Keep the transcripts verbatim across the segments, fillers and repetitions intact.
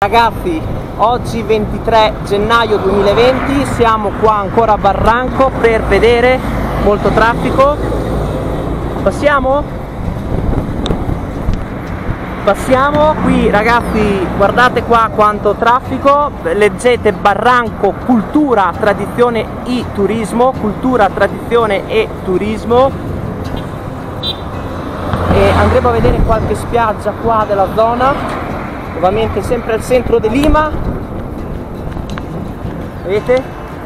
Ragazzi, oggi ventitré gennaio duemilaventi, siamo qua ancora a Barranco per vedere molto traffico. Passiamo? Passiamo, qui ragazzi guardate qua quanto traffico, leggete Barranco cultura, tradizione e turismo, cultura, tradizione e turismo, e andremo a vedere qualche spiaggia qua della zona, ovviamente sempre al centro di Lima, vedete?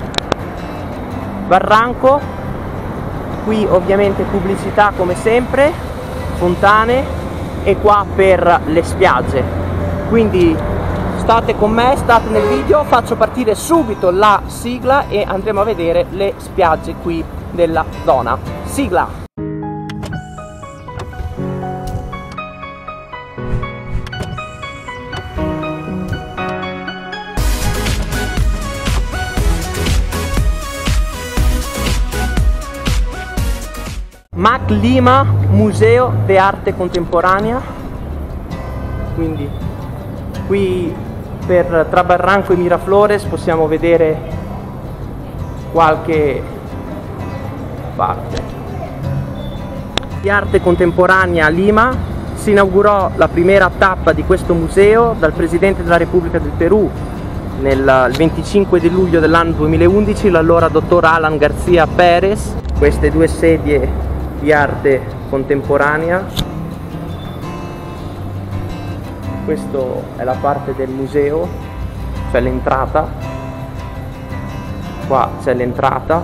Barranco, qui ovviamente pubblicità come sempre, fontane, e qua per le spiagge. Quindi state con me, state nel video, faccio partire subito la sigla e andremo a vedere le spiagge qui della zona. Sigla! Mac Lima, Museo de Arte Contemporanea. Quindi qui per tra Barranco e Miraflores possiamo vedere qualche parte di arte contemporanea a Lima. Si inaugurò la prima tappa di questo museo dal Presidente della Repubblica del Perù nel il venticinque di luglio dell'anno duemilaundici, l'allora dottor Alan García Pérez. Queste due sedie di arte contemporanea, questa è la parte del museo, cioè l'entrata, qua c'è l'entrata,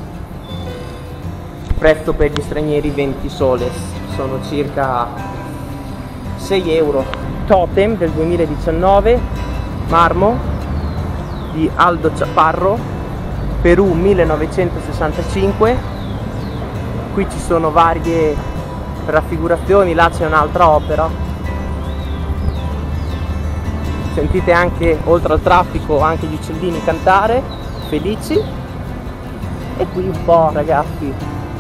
prezzo per gli stranieri venti soles, sono circa sei euro. Totem del duemiladiciannove, marmo di Aldo Chaparro, Perù millenovecentosessantacinque. Qui ci sono varie raffigurazioni, là c'è un'altra opera. Sentite anche, oltre al traffico, anche gli uccellini cantare, felici. E qui un po', ragazzi,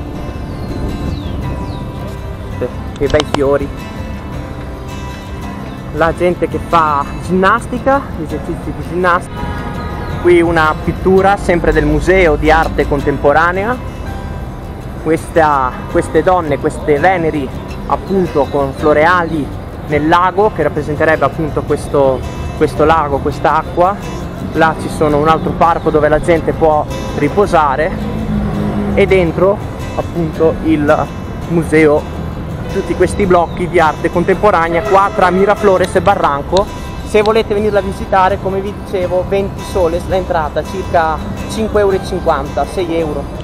che bei fiori. La gente che fa ginnastica, esercizi di ginnastica. Qui una pittura, sempre del Museo di Arte Contemporanea. Questa, queste donne, queste veneri appunto con floreali nel lago, che rappresenterebbe appunto questo, questo lago, quest'acqua. Là ci sono un altro parco dove la gente può riposare, e dentro appunto il museo, tutti questi blocchi di arte contemporanea qua tra Miraflores e Barranco. Se volete venirla a visitare, come vi dicevo, venti soles l'entrata, circa cinque e cinquanta euro, sei euro.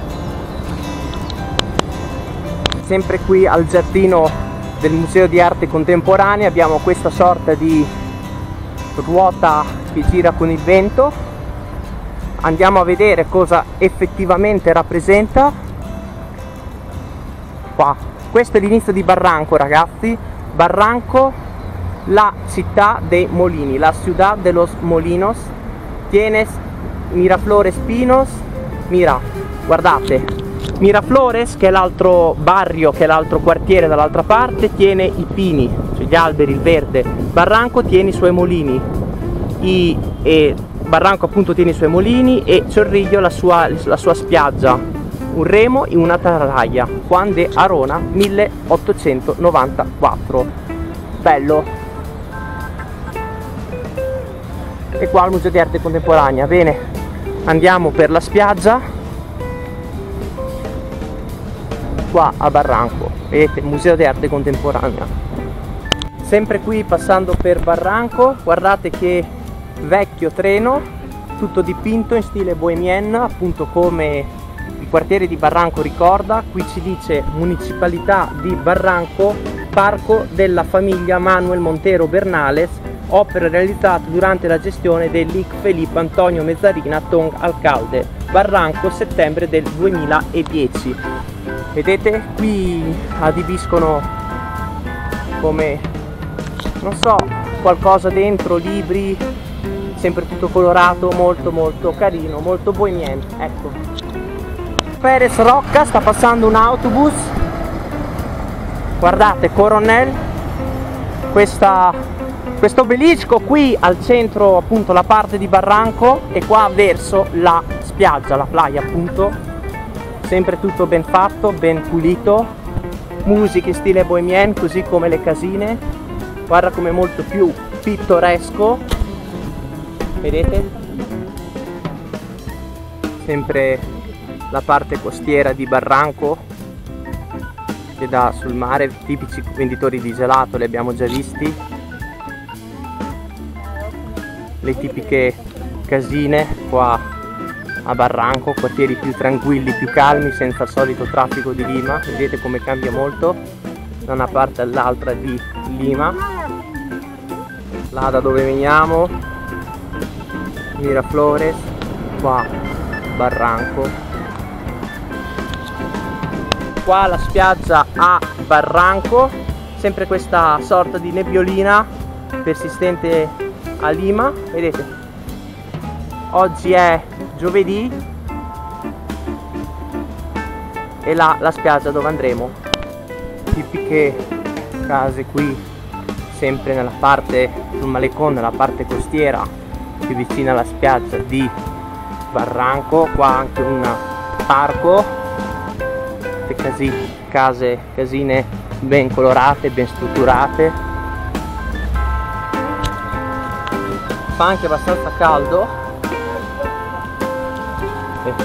Sempre qui al giardino del Museo di Arte Contemporanea abbiamo questa sorta di ruota che gira con il vento. Andiamo a vedere cosa effettivamente rappresenta. Qua, questo è l'inizio di Barranco, ragazzi. Barranco, la città dei molini, la ciudad de los molinos. Tienes Miraflores Pinos, mira, guardate. Miraflores, che è l'altro barrio, che è l'altro quartiere dall'altra parte, tiene i pini, cioè gli alberi, il verde. Barranco tiene i suoi molini, I, e Barranco appunto tiene i suoi molini, e Chorrillo la sua, la sua spiaggia, un remo e una tarraia, Juan de Arona, milleottocentonovantaquattro. Bello. E qua il Museo di Arte Contemporanea. Bene, andiamo per la spiaggia. Qua a Barranco, vedete, Museo di Arte Contemporanea. Sempre qui passando per Barranco, guardate che vecchio treno, tutto dipinto in stile bohemien, appunto come il quartiere di Barranco ricorda. Qui ci dice Municipalità di Barranco, parco della famiglia Manuel Montero Bernales, opere realizzate durante la gestione dell'I C Felipe Antonio Mezzarina Tong Alcalde, Barranco, settembre del duemiladieci. Vedete, qui adibiscono come, non so, qualcosa dentro, libri, sempre tutto colorato, molto molto carino, molto bohemien, ecco. Pérez Rocca, sta passando un autobus, guardate, Coronel, questa Questo obelisco qui al centro, appunto la parte di Barranco, e qua verso la spiaggia, la playa appunto, sempre tutto ben fatto, ben pulito, musiche stile bohemian, così come le casine, guarda come è molto più pittoresco, vedete? Sempre la parte costiera di Barranco che dà sul mare, tipici venditori di gelato li abbiamo già visti, le tipiche casine qua a Barranco, quartieri più tranquilli, più calmi, senza il solito traffico di Lima. Vedete come cambia molto da una parte all'altra di Lima. Là da dove veniamo, Miraflores, qua Barranco. Qua la spiaggia a Barranco, sempre questa sorta di nebbiolina persistente a Lima, vedete? Oggi è giovedì e là la spiaggia dove andremo. Tipiche case qui, sempre nella parte sul malecón, nella parte costiera più vicina alla spiaggia di Barranco. Qua anche un parco, casi, case, casine ben colorate, ben strutturate. Fa anche abbastanza caldo. Sì.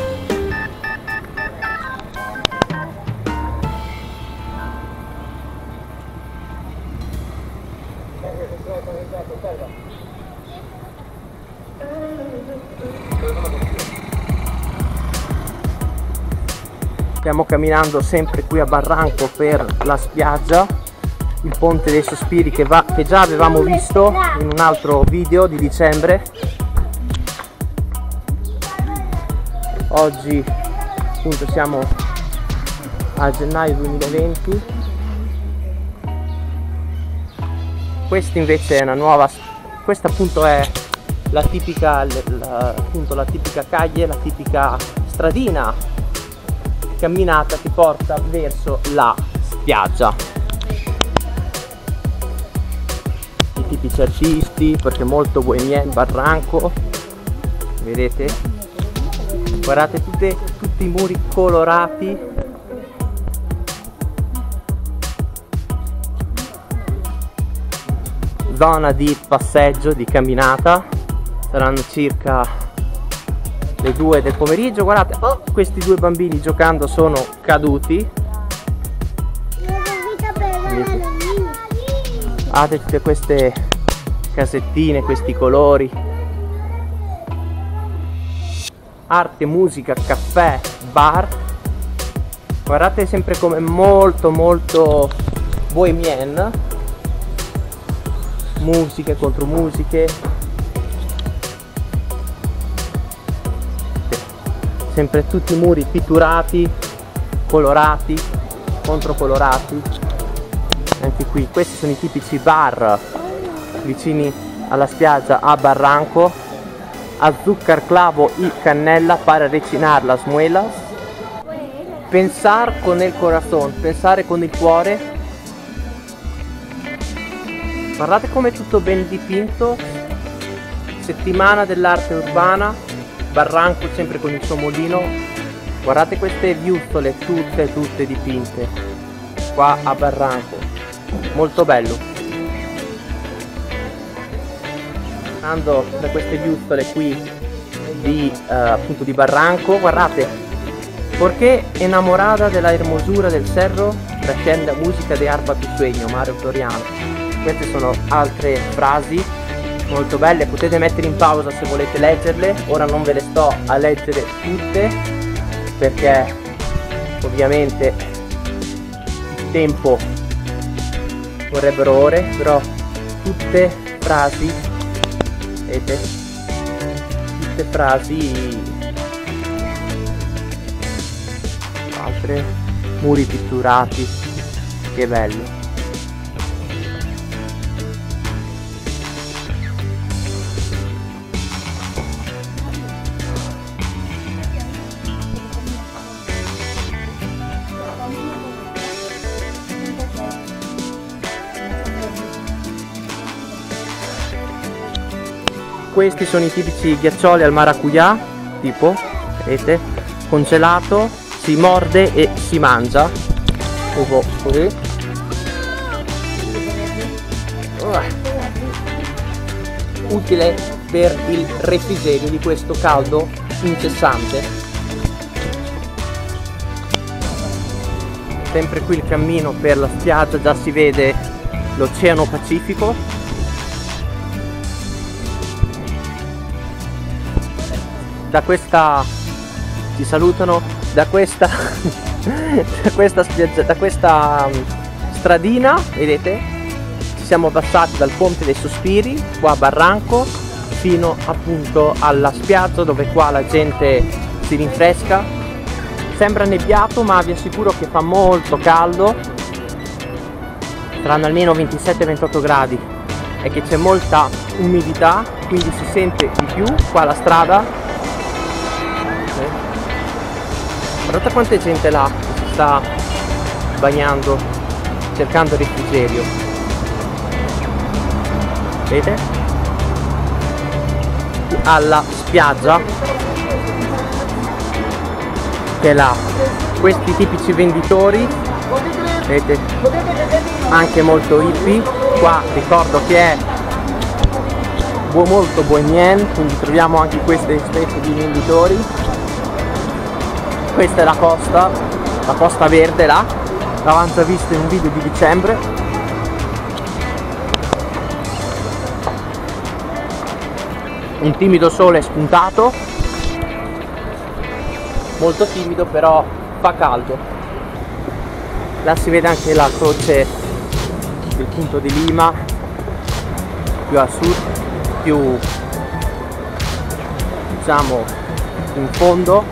Stiamo camminando sempre qui a Barranco per la spiaggia, il ponte dei sospiri che, va, che già avevamo visto in un altro video di dicembre. Oggi appunto siamo a gennaio duemilaventi. Questa invece è una nuova, questa appunto è la tipica, la, appunto la tipica calle, la tipica stradina camminata che porta verso la spiaggia. I tipici artisti, perché è molto bohemian Barranco, vedete? Guardate tutte, tutti i muri colorati. Zona di passeggio, di camminata, saranno circa le due del pomeriggio. Guardate, oh, questi due bambini giocando sono caduti. Guardate tutte queste casettine, questi colori. Arte, musica, caffè, bar. Guardate sempre come molto molto bohemian. Musiche contro musiche. Sempre tutti i muri pitturati, colorati, controcolorati. Anche qui, questi sono i tipici bar vicini alla spiaggia a Barranco. Azúcar, clavo y cannella para rechinar las muelas. Pensar con el corazón, pensare con il cuore. Guardate come è tutto ben dipinto. Settimana dell'arte urbana. Barranco sempre con il suo mulino. Guardate queste viustole tutte tutte dipinte qua a Barranco, molto bello. Andando da queste viustole qui di eh, appunto di Barranco, guardate, porque enamorada della hermosura del cerro trascende la musica de arpa tu sueño, Mario Floriano. Queste sono altre frasi molto belle, potete mettere in pausa se volete leggerle. Ora non ve le sto a leggere tutte perché ovviamente il tempo vorrebbero ore, però tutte frasi, vedete, tutte frasi, altre muri pitturati, che bello. questi sono i tipici ghiaccioli al maracuyà, tipo, vedete, congelato, si morde e si mangia, tipo così. Utile per il refrigerio di questo caldo incessante. Sempre qui il cammino per la spiaggia, già si vede l'Oceano Pacifico. Da questa ci salutano, da questa da questa spiaggia, da questa stradina, vedete, ci siamo abbassati dal Ponte dei Sospiri, qua a Barranco, fino appunto alla spiaggia dove qua la gente si rinfresca. Sembra nebbiato, ma vi assicuro che fa molto caldo, saranno almeno ventisette ventotto gradi, e che c'è molta umidità, quindi si sente di più qua la strada. Guardate quanta gente là che si sta bagnando, cercando refrigerio. Vedete? Alla spiaggia, che è là, questi tipici venditori, vedete, anche molto hippie. Qua ricordo che è molto bohemien, quindi troviamo anche queste specie di venditori. Questa è la costa, la costa verde là, l'avevamo già vista in un video di dicembre. Un timido sole spuntato, molto timido, però fa caldo. Là si vede anche la croce del punto di Lima, più a sud, più diciamo in fondo.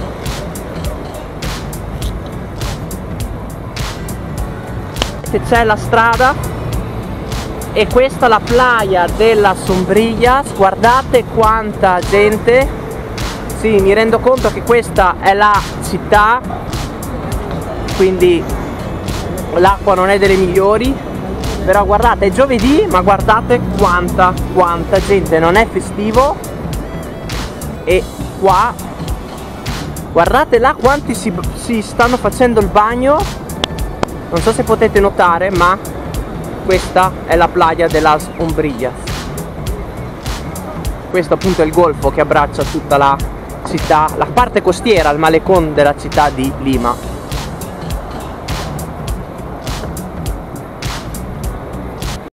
Che c'è la strada, e questa è la playa della Sombrillas. Guardate quanta gente. Sì, mi rendo conto che questa è la città, quindi l'acqua non è delle migliori, però guardate, è giovedì, ma guardate quanta quanta gente, non è festivo. E qua guardate là quanti si, si stanno facendo il bagno, non so se potete notare, ma questa è la playa de las Sombrillas. Questo appunto è il golfo che abbraccia tutta la città, la parte costiera, il malecón della città di Lima.